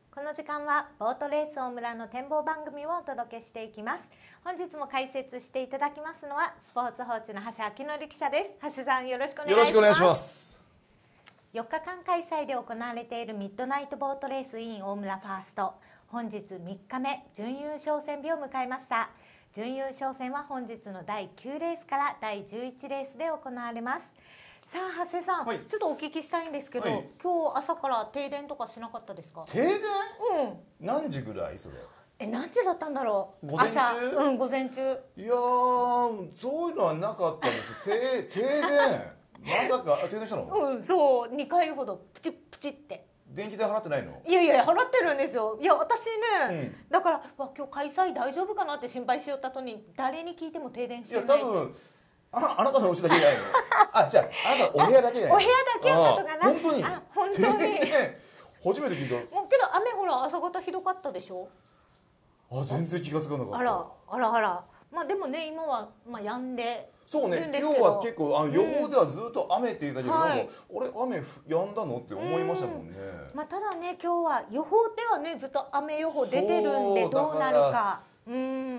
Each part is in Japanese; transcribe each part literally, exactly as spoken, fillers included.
この時間はボートレース大村の展望番組をお届けしていきます。本日も解説していただきますのはスポーツ報知の長谷明則記者です。長谷さん、よろしくお願いします。 よろしくお願いします。 よっかかん開催で行われているミッドナイトボートレース in 大村ファースト、本日みっかめ準優勝戦日を迎えました。準優勝戦は本日のだいきゅうレースからだいじゅういちレースで行われます。さあ長谷さん、はい、ちょっとお聞きしたいんですけど、はい、今日朝から停電とかしなかったですか？ 停電？ うん。 何時ぐらいそれ？ え、何時だったんだろう？ 午前中？ 朝、うん、午前中。 いやー、そういうのはなかったんです。停停電？まさか停電したの？ うん、そう、にかいほどプチプチって。 電気代払ってないの？ いやいや払ってるんですよ。いや私ね、うん、だからわ今日開催大丈夫かなって心配しよったとに誰に聞いても停電してない。 いや多分ああなたのお家だけじゃないの？あ、じゃああなたのお部屋だけじゃないの？ お部屋だけやったかな。 本当に？ あ、本当に。 停電初めて聞いた。 もうけど雨ほら朝方ひどかったでしょ。 あ、全然気がつかなかった。 あらあらあら。まあでもね今はまあ止んで。 そうね、今日は結構あの予報ではずっと雨って言ったけど、うん、なんか俺雨止んだのって思いましたもんね。 うん、まあただね今日は予報ではねずっと雨予報出てるんでどうなるか。うん、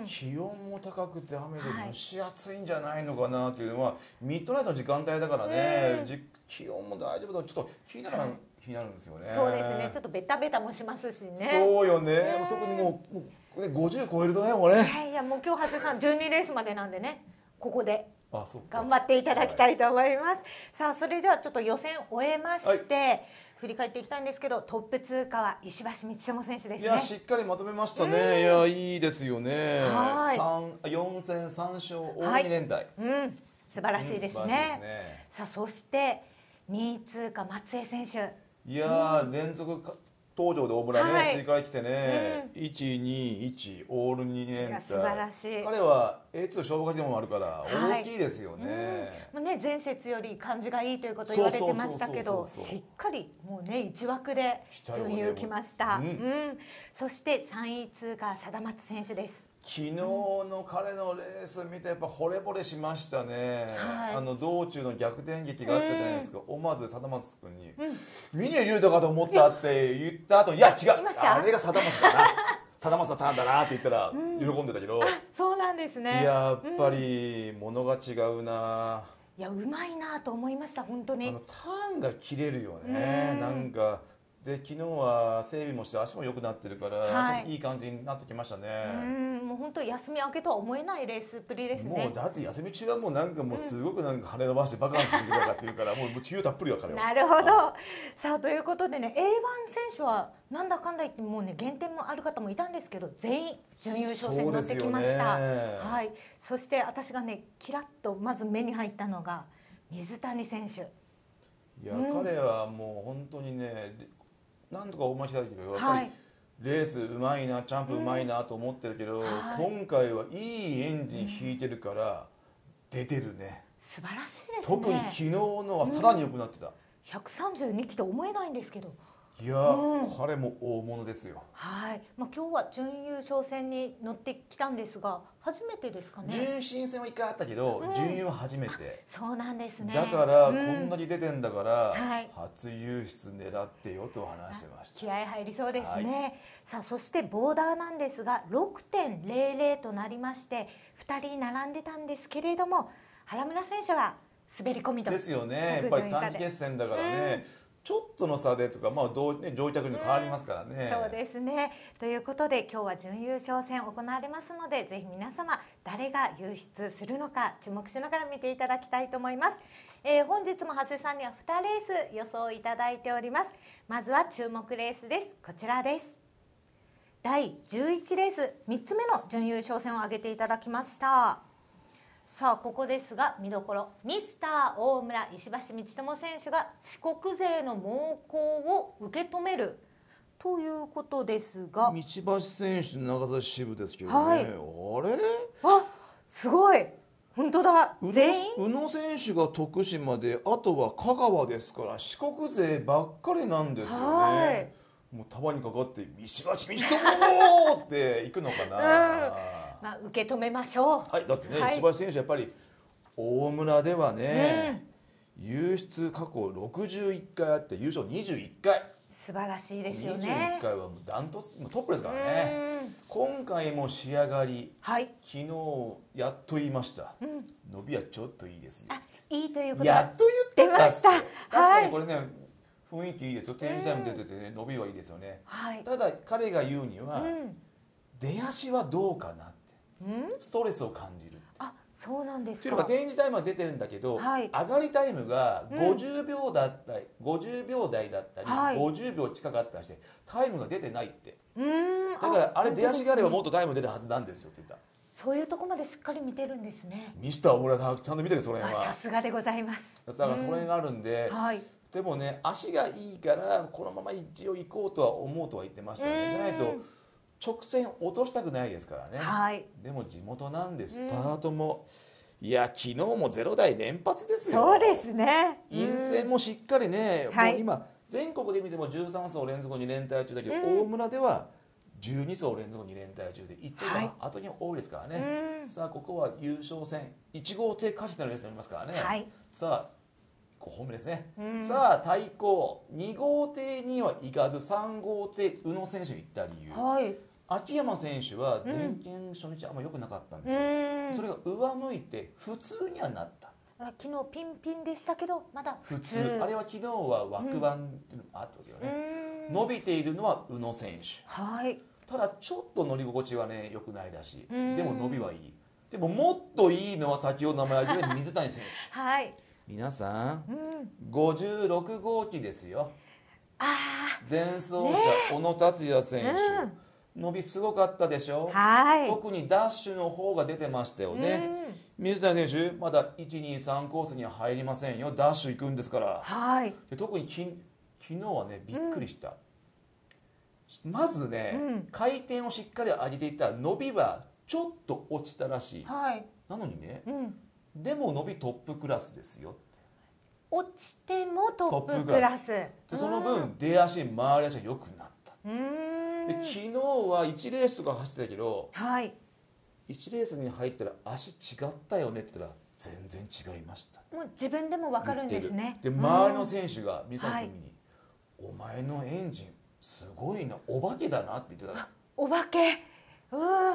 気温も高くて雨で蒸し暑いんじゃないのかなっていうのは、はい、ミッドナイトの時間帯だからね、うん、気温も大丈夫だちょっと気になる、はい、気になるんですよね。 そうですね、ちょっとベタベタもしますしね。 そうよね、ね特にもう、もうね、ごじゅう超えるとねもうね。 いやいやもう今日長谷さんじゅうにレースまでなんでねここで。 あ、そう頑張っていただきたいと思います。はい、さあそれではちょっと予選終えまして、はい、振り返っていきたいんですけどトップ通過は石橋道友選手ですね。 いやしっかりまとめましたね。いやいいですよね。はい。よん戦さん勝大に連帯、はい、 うん、素晴らしいですね。うん、ですね。さあそしてにい通過松江選手。 いや、うん、連続登場で大村ね、はい、追加に来てね、うん、いちにいちオールに連帯。 素晴らしい。 彼は エーツー 勝負勝ちでもあるから大きいですよね。はい、 うん、まあね前節より感じがいいということ言われてましたけど、しっかりもうね一枠で準優来ました。うん、うん、そしてさんい通過貞松選手です。 昨日の彼のレース見てやっぱ惚れ惚れしましたね。はい、あの道中の逆転劇があったじゃないですか。思わず貞松君に「峰竜太かと思った」って言った後に「いや違うあれが貞松だな貞松のターンだな」って言ったら喜んでたけど、うん、 そうなんですね。 やっぱり物が違うな。 いやうまいなと思いました本当に。 あのターンが切れるよね。なんかで昨日は整備もして足も良くなってるから、はい、いい感じになってきましたね。 うんもう本当休み明けとは思えないレースっぷりですね。 もうだって休み中はもうなんかもうすごくなんか羽伸ばしてバカンスしてくるかっていうから、もう気をたっぷりは彼は。 なるほど。さあということでね エーワン 選手はなんだかんだ言ってもうね減点もある方もいたんですけど全員準優勝戦に乗ってきました。はい。そして私がねキラッとまず目に入ったのが水谷選手。 いや、うん、彼はもう本当にね。なんとか大間違いだけどやっぱりレースうまいな、ジャンプうまいなと思ってるけど、うん、今回はいいエンジン引いてるから出てるね。 素晴らしいですね。 特に昨日のはさらに良くなってた。うん、 ひゃくさんじゅうにキと思えないんですけど。 いや、うん、彼も大物ですよ。 はい。まあ今日は準優勝戦に乗ってきたんですが、初めてですかね。 準新戦はいっかいあったけど、うん、準優は初めて。 そうなんですね。 だからこんなに出てんだから、うんはい、初優出狙ってよと話してました。 気合入りそうですね。はい、さあそしてボーダーなんですが ろくてんゼロゼロ となりましてふたり並んでたんですけれども原村選手が滑り込みとですよね。やっぱり短期決戦だからね。うんちょっとの差でとか、まあどうね、上着に変わりますからね、 うん、そうですね。ということで今日は準優勝戦行われますのでぜひ皆様誰が優出するのか注目しながら見ていただきたいと思います。えー、本日も長谷さんにはにレース予想いただいております。まずは注目レースです。こちらです。だいじゅういちレースみっつめの準優勝戦を挙げていただきました。さあここですが見どころミスター大村石橋道友選手が四国勢の猛攻を受け止めるということですが道橋選手長崎支部ですけどね、はい、あれあすごい本当だ全員宇野選手が徳島であとは香川ですから四国勢ばっかりなんですよね。はいもう束にかかって石橋道友っていくのかな、うんまあ、受け止めましょう。はい、だってね、はい、石橋選手やっぱり大村ではね、うん、優出過去ろくじゅういっかいあって優勝にじゅういっかい素晴らしいですよにじゅういっね。 かいはもうダントツトップですからね。今回も仕上がり、 はい、 昨日やっと言いました、 うん、 伸びはちょっといいですよ。 あ、いいということやっと言ってました。 確かにこれね、はい、雰囲気いいですよ。テンジャイム出ててね、伸びはいいですよね。はい、ただ彼が言うには、うん、出足はどうかなって、うん、ストレスを感じるって。あ、 そうなんですか。 というのが展示タイムは出てるんだけど、はい、上がりタイムがごじゅうびょうだったり、うん、ごじゅうびょう台だったり、はい、ごじゅうびょう近かったりしてタイムが出てないって。うん、だからあれ出足があればもっとタイム出るはずなんですよって言った。 そういうところまでしっかり見てるんですね。 ミスター小村さんちゃんと見てるそれは。 さすがでございます。 だからそれがあるんで、うん、はい、でもね足がいいからこのまま一応行こうとは思うとは言ってましたね。じゃないと直線落としたくないですからね。はい、でも地元なんでスタートも、うん、いや昨日もゼロ台連発ですよ。 そうですね。 陰線もしっかりね、うん、もう今全国で見てもじゅうさんそう連続に連帯中だけど、うん、大村ではじゅうにそう連続に連帯中でいっちゃいが後に多いですからね、はい、さあここは優勝戦いち号艇勝ちのレースになりますからね、はい、さあごほんめですね、うん、さあ対抗に号艇には行かずさん号艇宇野選手に行った理由、はい、秋山選手は前見初日あんま良くなかったんですよ、うん、それが上向いて普通にはなった。 昨日ピンピンでしたけどまだ普通。 普通あれは昨日は枠番っていうのもあったわけよね、うん、伸びているのは宇野選手、はい、ただちょっと乗り心地はね良くないらしい。でも伸びはいい。でももっといいのは先ほど名前挙げた水谷選手、はい、皆さん、うん、ごじゅうろく号機ですよ。あ前走者、ね、小野達也選手、うん、伸びすごかったでしょ、はい、特にダッシュの方が出てましたよね、うん、水谷選手まだいちにさんコースには入りませんよ。ダッシュ行くんですから、はい、で特にき昨日はねびっくりした、うん、まずね、うん、回転をしっかり上げていったら伸びはちょっと落ちたらしい、はい、なのにね、うん、でも伸びトップクラスですよって。 落ちてもトップクラスでその分出足回り足が良くなった。で昨日はいちレースとか走ってたけど、はい、いちレースに入ったら足違ったよねって言ったら全然違いました。 もう自分でも分かるんですね。 で周りの選手が水谷君に、はい、お前のエンジンすごいなお化けだなって言ってた。 お化け、うん、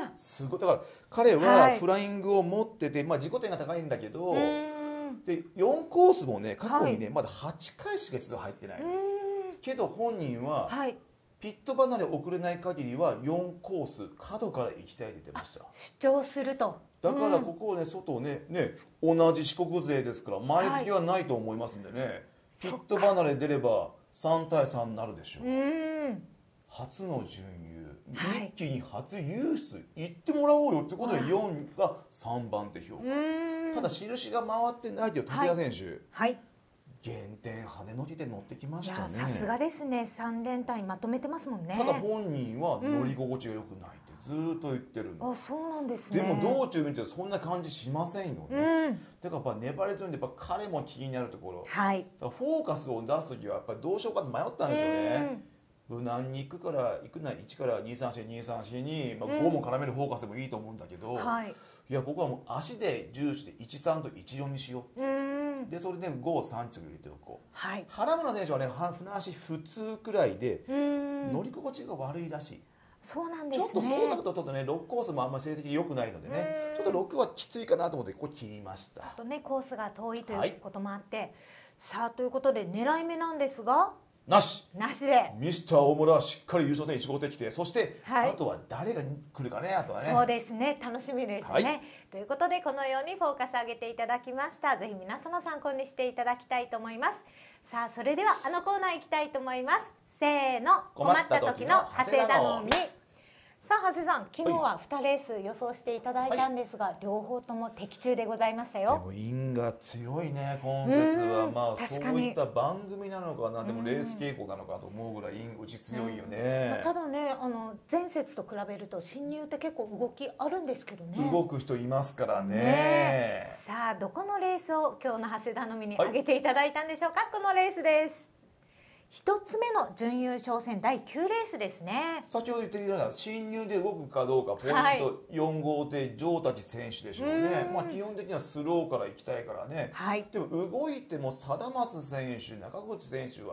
すごい。だから彼はフライングを持ってて、まあ、自己点が高いんだけど、でよんコースもね過去にね、はい、まだはちかいしか実は入ってないけど本人は、はい、ピット離れ遅れない限りはよんコース角から行きたいって言ってました。 主張すると。 だからここをね外をねね同じ四国勢ですから前付けはないと思いますんでね、はい、ピット離れ出ればさんたいさんになるでしょう。うん初の準優、はい、一気に初優出行ってもらおうよってことでよんがさんばん手評価。ただ印が回ってないけど竹田選手、はいはい、減点跳ねのけて乗ってきましたね。 さすがですね。さん連単まとめてますもんね。 ただ本人は乗り心地が良くないってずっと言ってるの、 うん、あそうなんですね。 でも道中見てそんな感じしませんよね、うん、だからやっぱ粘り強いんでやっぱ彼も気になるところ、はい、だからフォーカスを出す時はやっぱりどうしようかって迷ったんですよね、うん、無難に行くから行くならいちからにさんしにさんしに、まあ、ごも絡めるフォーカスでもいいと思うんだけど、うんはい、いやここはもう足で重視でいちさんといちよんにしようって、うん、でそれでごをさん着入れておこう、はい、原村選手はね船足普通くらいで、うん、乗り心地が悪いらしい。 そうなんですね。 ちょっとそうなるとちょっとねろくコースもあんまり成績良くないのでねちょっとろくはきついかなと思ってここ切りました。 ちょっとねコースが遠いということもあって、はい、さあということで狙い目なんですがなしなしでミスター大村はしっかり優勝戦いち号艇来てそして、はい、あとは誰が来るかねあとはねそうですね楽しみですね、はい、ということでこのようにフォーカス上げていただきました。ぜひ皆様参考にしていただきたいと思います。さあそれではあのコーナー行きたいと思います。せーの困った時の長谷田のみ。さあ長谷さん昨日はにレース予想していただいたんですが、はい、両方とも的中でございましたよ。 でも因が強いね今節は。まあそういった番組なのかなでもレース傾向なのかと思うぐらい因打ち強いよね。 ただねあの前節と比べると進入って結構動きあるんですけどね。 動く人いますからね。ねさあどこのレースを今日の長谷田のみに挙げていただいたんでしょうか、はい、このレースです。一つ目の準優勝戦だいきゅうレースですね。 先ほど言っていたような進入で動くかどうかポイント、はい、よん号艇城滝選手でしょうね。まあ基本的にはスローから行きたいからね、はい、でも動いても貞松選手中口選手は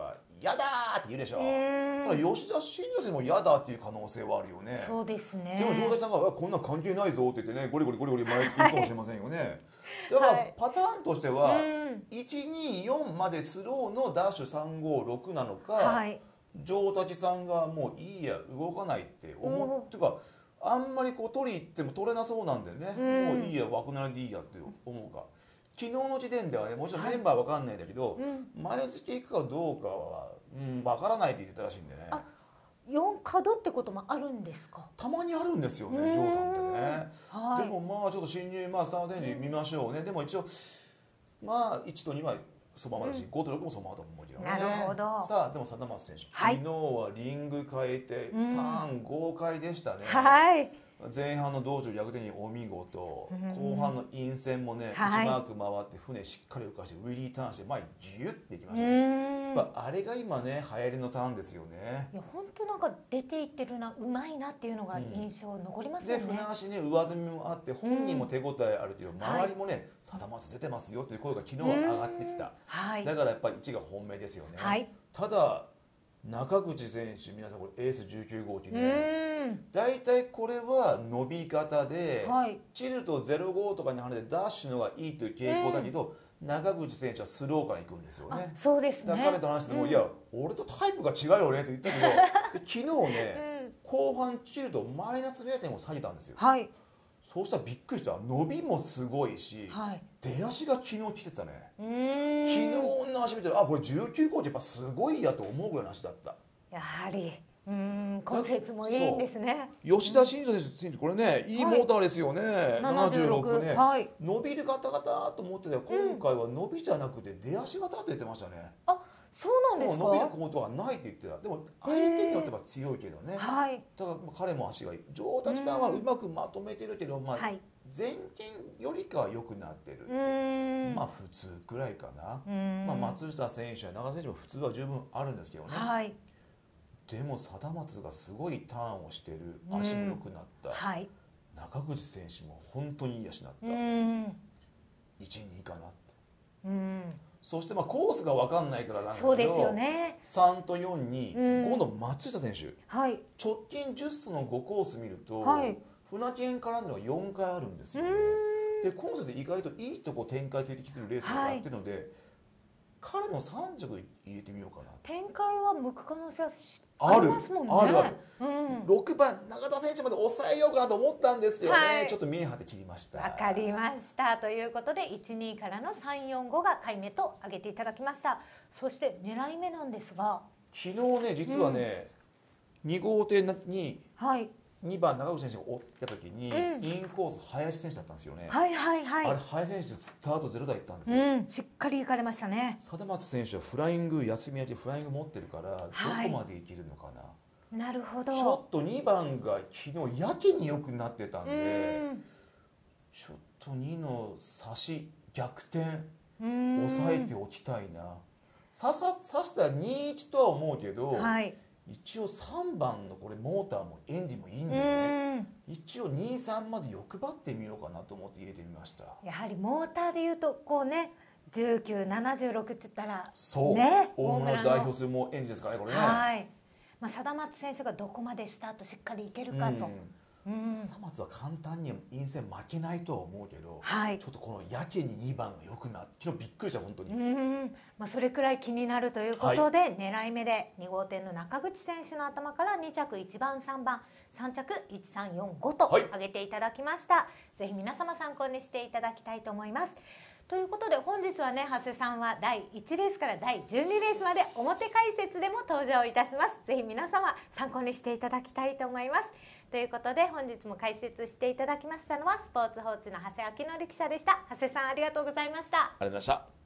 やだーって言うでしょ。だから吉田新庄選手もやだっていう可能性はあるよね。 そうですね。 でも城崎さんがこんな関係ないぞって言ってね、ゴリゴリゴリゴリ前に行くかもしれませんよね。だからパターンとしては、いちによんまでスローのダッシュさんごろくなのか、はい、城崎さんがもういいや動かないって思ってか、あんまりこう取り行っても取れなそうなんでね、もういいや枠なりでいいやって思うか。昨日の時点ではね、もちろんメンバーわかんないんだけど、はい、うん、前付け行くかどうかは、うん、わからないって言ってたらしいんでね。 あ、よん角ってこともあるんですか。 たまにあるんですよね、ジョーさんってね。はい、でもまあちょっと新入、まあスタート展示見ましょうね。でも一応まあいちとにはそのままだし、うん、ごとろくもそのままだと思うけどね。 なるほど。 さあでも貞松選手、はい、昨日はリング変えて、うん、ターン豪快でしたね。 はい。 前半の道中逆転にお見事、うん、後半の陰線もね、はい、いちマーク回って船しっかり浮かしてウィリーターンして前にギュッていきましたね。まあ、あれが今ね流行りのターンですよね。 いや本当なんか出ていってるな、うまいなっていうのが印象残りますよね。 うん、で船足ね上積みもあって本人も手応えあるけど、うん、周りもね貞松出てますよっていう声が昨日は上がってきた。はい、だからやっぱりいちが本命ですよね。はい、ただ中口選手、皆さんこれエースじゅうきゅう号機ね、大体これは伸び方で、はい、チルとゼロごとかに跳ねてダッシュのがいいという傾向だけど、中口選手はスローから行くんですよね。 そうですね。 だから彼と話しても、うん、いや俺とタイプが違うよねって言ったけど昨日ね、うん、後半チルとマイナスれいてんを下げたんですよ。はい、そうしたらびっくりした。伸びもすごいし、はい、出足が昨日来てたね。昨日の足見てる、あこれじゅうきゅう号ってやっぱすごいやと思うぐらいの足だった。 やはりうん今節もいいんですね。 吉田新庄選手これねいいモーターですよね。はい、ななじゅうろくね、はい、伸びるガタガタと思ってたら今回は伸びじゃなくて出足ガタって言ってましたね。 あ、そうなんですか。 伸びることはないって言ってた。でも相手によっては強いけどね。はい、だから彼も足がいい。城崎さんはうまくまとめてるけど、まあ、はい、前近よりかは良くなってる。まあ普通くらいかな。まあ松下選手や長選手も普通は十分あるんですけどね。はい、でも貞松がすごいターンをしてる、足も良くなった。はい、中口選手も本当にいい足になった。いち、にかなって。そしてまあコースが分かんないからなんだけど、そうですよね、さんとよんにごの松下選手、はい、直近じゅっ走のごコース見ると、はい、船券からのがよんかいあるんですよね。で今節意外といいとこ展開ついてきてるレースをやってるので、はい、彼のさん着入れてみようかな。 展開は向く可能性はありますもんね。 あるある、うん、ろくばん永田選手まで抑えようかなと思ったんですけどね、はい、ちょっと見え張って切りました。 わかりましたということでいち、にからのさん、よん、ごが買い目と挙げていただきました。そして狙い目なんですが、 昨日ね実はね、うん、に号艇に、はい、にばん中口選手が追った時に、うん、インコース林選手だったんですよね。はいはいはい。あれ林選手スタートゼロ台いったんですよ。 うん、しっかり行かれましたね。 貞松選手はフライング休み明けフライング持ってるから、はい、どこまでいけるのかな。 なるほど。 ちょっとにばんが昨日やけに良くなってたんで、うん、ちょっとにの差し逆転抑えておきたいな。さささしたらにいちとは思うけど。はい、一応さんばんのこれモーターもエンジンもいいんでね、一応に、さんまで欲張ってみようかなと思って入れてみました。 やはりモーターでいうとこうねじゅうきゅう、ななじゅうろくって言ったらそう、ね、大村を代表するもうエンジンですからねこれね。はい、 まあ、貞松選手がどこまでスタートしっかりいけるかと。 貞松は簡単に陰線負けないとは思うけど、はい、ちょっとこのやけににばんが良くなって昨日びっくりした本当に。 うん、まあ、それくらい気になるということで、はい、狙い目でに号店の中口選手の頭からに着いちばんさんばんさん着いち、さん、よん、ごと挙げていただきました。はい、ぜひ皆様参考にしていただきたいと思います。ということで本日はね長谷さんはだいいちレースからだいじゅうにレースまで表解説でも登場いたします。ぜひ皆様参考にしていただきたいと思います。ということで本日も解説していただきましたのはスポーツ報知の長谷明則記者でした。長谷さんありがとうございました。 ありがとうございました。